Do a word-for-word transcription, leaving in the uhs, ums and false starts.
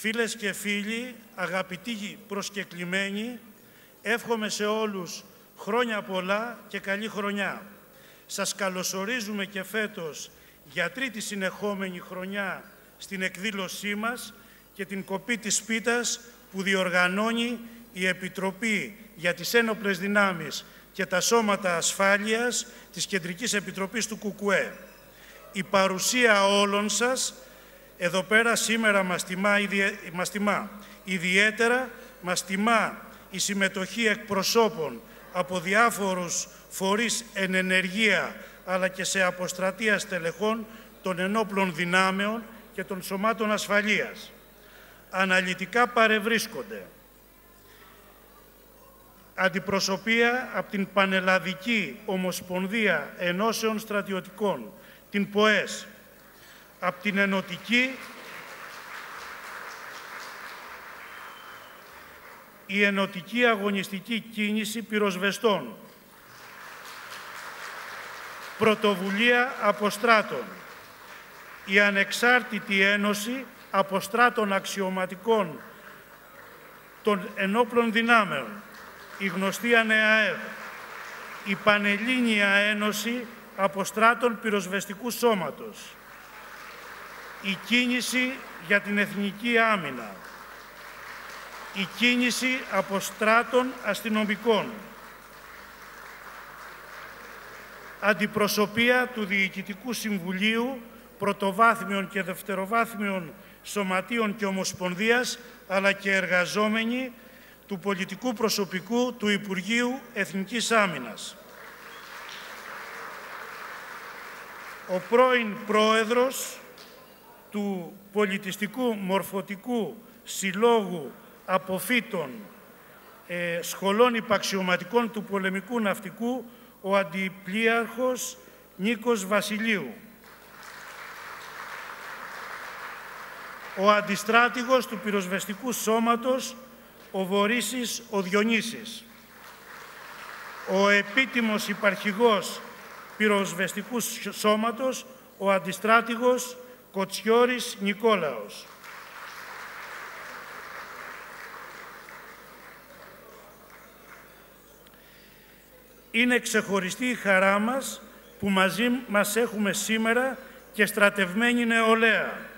Φίλες και φίλοι, αγαπητοί προσκεκλημένοι, εύχομαι σε όλους χρόνια πολλά και καλή χρονιά. Σας καλωσορίζουμε και φέτος για τρίτη συνεχόμενη χρονιά στην εκδήλωσή μας και την κοπή της πίτας που διοργανώνει η Επιτροπή για τις Ένοπλες Δυνάμεις και τα Σώματα Ασφάλειας της Κεντρικής Επιτροπής του ΚΚΕ. Η παρουσία όλων σας εδώ πέρα σήμερα μας τιμά, μας τιμά. Ιδιαίτερα μας τιμά η συμμετοχή εκπροσώπων από διάφορους φορείς εν ενεργεία αλλά και σε αποστρατεία στελεχών των ενόπλων δυνάμεων και των σωμάτων ασφαλείας. Αναλυτικά παρευρίσκονται αντιπροσωπεία από την Πανελλαδική Ομοσπονδία Ενώσεων Στρατιωτικών, την ΠΟΕΣ, από την Ενωτική η Ενωτική Αγωνιστική Κίνηση Πυροσβεστών, Πρωτοβουλία Αποστράτων, η Ανεξάρτητη Ένωση Αποστράτων Αξιωματικών των Ενόπλων Δυνάμεων, η γνωστή ΑΝΕΑΕΒ, η Πανελλήνια Ένωση Αποστράτων Πυροσβεστικού Σώματος, η Κίνηση για την Εθνική Άμυνα, η Κίνηση Αποστράτων Αστυνομικών, Αντιπροσωπεία του Διοικητικού Συμβουλίου Πρωτοβάθμιων και Δευτεροβάθμιων Σωματείων και Ομοσπονδίας, αλλά και εργαζόμενοι του πολιτικού προσωπικού του Υπουργείου Εθνικής Άμυνας. Ο πρώην Πρόεδρος του Πολιτιστικού Μορφωτικού Συλλόγου Αποφύτων ε, Σχολών Υπαξιωματικών του Πολεμικού Ναυτικού, ο Αντιπλοίαρχος Νίκος Βασιλείου. Ο Αντιστράτηγος του Πυροσβεστικού Σώματος, ο Βορύσης ο Διονύσης. Ο Επίτιμος Υπαρχηγός Πυροσβεστικού Σώματος, ο Αντιστράτηγος Κοτσιώρης Νικόλαος. Είναι ξεχωριστή η χαρά μας που μαζί μας έχουμε σήμερα και στρατευμένη νεολαία.